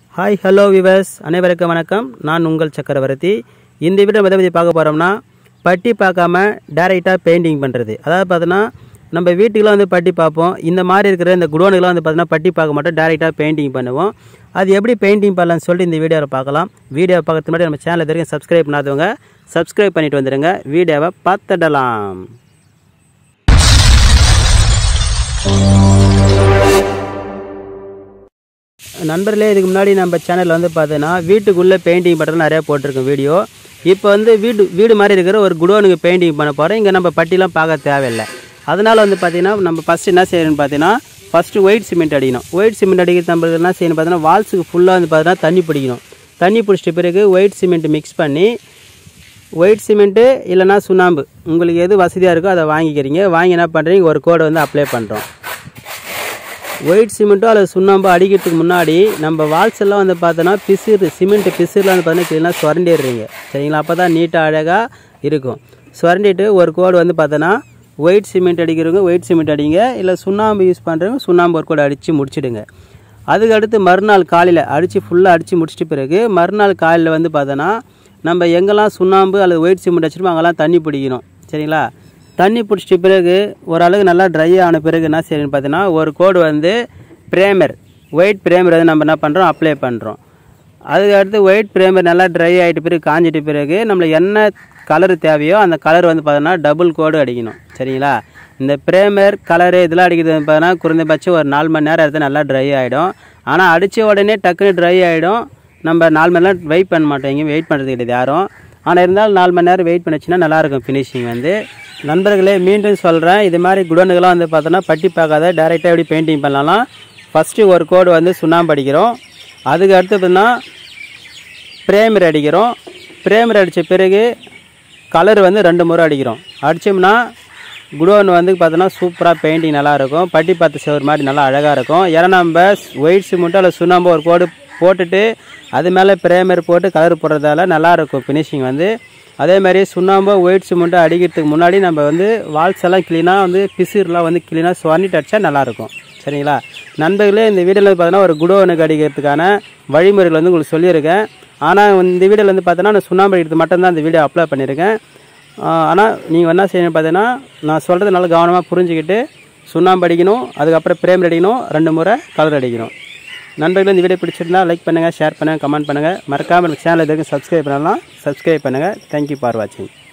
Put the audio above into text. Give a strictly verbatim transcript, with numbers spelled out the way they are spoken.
high hello viewers अनेवरुक्कुम वणक्कम நான் உங்கள் சக்கரவர்த்தி இந்த வீடியோ எதை பத்தி பார்க்க போறோம்னா பட்டி பார்க்காம டைரக்ட்டா பெயிண்டிங் பண்றது அதாவது பார்த்தனா நம்ம வீட்டுக்குள்ள வந்து பட்டி பாப்போம் இந்த மாதிரி இருக்கிற இந்த குடோனுக்குள்ள வந்து பார்த்தனா பட்டி பார்க்க மாட்டோம் டைரக்ட்டா பெயிண்டிங் பண்ணுவோம் அது எப்படி பெயிண்டிங் பண்ணலாம்னு சொல்லி இந்த வீடியோல பார்க்கலாம் வீடியோ பார்க்கிறதுக்கு முன்னாடி நம்ம சேனலை இதற்கு சப்ஸ்கிரைப் பண்ணாதவங்க சப்ஸ்கிரைப் பண்ணிட்டு வந்துருங்க வீடியோவை பார்த்துடலாம் நண்பர்களே இதுக்கு முன்னாடி நம்ம சேனல்ல வந்து பார்த்தேனா வீட்டுக்குள்ள பெயிண்டிங் பண்றது நிறைய போட்டுருக்கோம் வீடியோ இப்போ வந்து வீடு வீடு மாதிரி இருக்கிற ஒரு குடோனுக்கு பெயிண்டிங் பண்ண போறோம் இங்க நம்ம பட்டிலாம் பார்க்க தேவையில்லை அதனால வந்து பார்த்தீனா நம்ம ஃபர்ஸ்ட் என்ன செய்யணும்னு பார்த்தீனா ஃபர்ஸ்ட் ஒயிட் சிமெண்ட் அடிக்கணும் ஒயிட் சிமெண்ட் அடிக்கிறது நம்ம என்ன செய்யணும் பார்த்தீனா வால்ஸ்க்கு ஃபுல்லா வந்து பார்த்தீனா தண்ணி பிடிக்கணும் தண்ணி பிடிச்சிட்ட பிறகு ஒயிட் சிமெண்ட் மிக்ஸ் பண்ணி ஒயிட் சிமெண்ட் இல்லனா சுண்ணாம்பு உங்களுக்கு எது வசதியா இருக்கோ அதை வாங்கிக்கிறீங்க வாங்கி என்ன பண்றீங்க ஒரு கோட் வந்து அப்ளை பண்றோம் ஒயிட் சிமெண்ட் அல்லது சுண்ணாம்பு அடிக்கிறதுக்கு முன்னாடி நம்ம வால்ஸ் எல்லாம் வந்து பார்த்தனா பிசிறு சிமெண்ட் பிசிறுல வந்து பார்த்தா கிளீனா சுரண்டிடுறீங்க சரிங்களா அப்பதான் நீட்டா அழகா இருக்கும் சுரண்டிட்டு ஒரு கோட் வந்து பார்த்தனா ஒயிட் சிமெண்ட் அடிக்கிறவங்க ஒயிட் சிமெண்ட் அடிங்க இல்ல சுண்ணாம்பு யூஸ் பண்றவங்க சுண்ணாம்பு ஒரு கோட் அடிச்சு முடிச்சிடுங்க அதுக்கு அடுத்து மறுநாள் காலையில அடிச்சு ஃபுல்லா அடிச்சு முடிச்சிட்ட பிறகு மறுநாள் காலையில வந்து பார்த்தனா நம்ம எங்கெல்லாம் சுண்ணாம்பு அல்லது ஒயிட் சிமெண்ட் அடிச்சிருப்போம் அங்கெல்லாம் தண்ணி பிடிக்கணும் சரிங்களா தண்ணி பிடிச்சிட்ட பிறகு ஒரு அளவுக்கு நல்லா ட்ரை ஆன பிறகு என்ன செய்யணும்னு பார்த்தீங்கன்னா ஒரு கோடு வந்து பிரேமர் ஒயிட் பிரேமர் வந்து நம்ம என்ன பண்ணுறோம் அப்ளை பண்ணுறோம் அதுக்கு அடுத்து ஒயிட் பிரேமர் நல்லா ட்ரை ஆகிட்ட பிறகு காஞ்சிட்ட பிறகு நம்மளுக்கு என்ன கலர் தேவையோ அந்த கலர் வந்து பார்த்தோன்னா டபுள் கோடு அடிக்கணும் சரிங்களா இந்த பிரேமர் கலரு இதெல்லாம் அடிக்கிறது பார்த்தீங்கன்னா குறைந்தபட்சம் ஒரு நாலு மணி நேரம் எடுத்து நல்லா ட்ரை ஆகிடும் ஆனால் அடித்த உடனே டக்குன்னு ட்ரை ஆகிடும் நம்ம நாலு மணி நேரம் வெயிட் பண்ண மாட்டோம் எங்கேயும் வெயிட் பண்ணுறது கிடையாது யாரும் ஆனால் இருந்தாலும் நாலு மணி நேரம் வெயிட் பண்ணிச்சுன்னா நல்லாயிருக்கும் ஃபினிஷிங் வந்து நண்பர்களே மீண்டும் சொல்கிறேன் இது மாதிரி குடோனுக்கெல்லாம் வந்து பார்த்தோன்னா பட்டி பார்க்காத டைரெக்டாக எப்படி பெயிண்டிங் பண்ணலாம் ஃபஸ்ட்டு ஒரு கோடு வந்து சுண்ணாம்பு அடிக்கிறோம் அதுக்கு அடுத்து பார்த்தீங்கன்னா பிரேமர் அடிக்கிறோம் பிரேமர் அடித்த பிறகு கலர் வந்து ரெண்டு முறை அடிக்கிறோம் அடித்தோம்னா குடோன் வந்து பார்த்தோன்னா சூப்பராக பெயிண்டிங் நல்லாயிருக்கும் பட்டி பார்த்து செய்கிற மாதிரி நல்லா அழகாக இருக்கும் ஏன்னா நம்ம ஒயிட் சிமெண்ட்டோ அல்லது சுண்ணாம்பு ஒரு கோடு போட்டுட்டு அது மேலே பிரேமர் போட்டு கலர் போடுறதால நல்லாயிருக்கும் ஃபினிஷிங் வந்து அதே மாதிரி சுண்ணாம்பு ஒயிட் சிமெண்ட்டை அடிக்கிறதுக்கு முன்னாடி நம்ம வந்து வால்ஸ் எல்லாம் க்ளீனாக வந்து பிசிறுலாம் வந்து க்ளீனாக சுவர்னிட்டு அடித்தா நல்லாயிருக்கும் சரிங்களா நண்பர்களே இந்த வீடியோவில் பார்த்தீங்கன்னா ஒரு குடோனுக்கு அடிக்கிறதுக்கான வழிமுறைகள் வந்து உங்களுக்கு சொல்லியிருக்கேன் ஆனால் இந்த வீடியோவில் வந்து பார்த்தீங்கன்னா நான் சுண்ணாம்பு அடிக்கிறது மட்டும்தான் இந்த வீடியோ அப்லோட் பண்ணியிருக்கேன் ஆனால் நீங்கள் என்ன செய்யணும் பார்த்தீங்கன்னா நான் சொல்கிறது நல்லா கவனமாக புரிஞ்சுக்கிட்டு சுண்ணாம்பு அடிக்கணும் அதுக்கப்புறம் பிரேமர் அடிக்கணும் ரெண்டு முறை கலர் அடிக்கணும் நண்பர்களே இந்த வீடியோ பிடிச்சிருந்தா லைக் பண்ணுங்கள் ஷேர் பண்ணுங்கள் கமெண்ட் பண்ணுங்கள் மறக்காமல் சேனல் எதுக்கும் சப்ஸ்கிரைப் பண்ணலாம் சப்ஸ்கிரைப் பண்ணுங்கள் தேங்க்யூ ஃபார் வாட்சிங்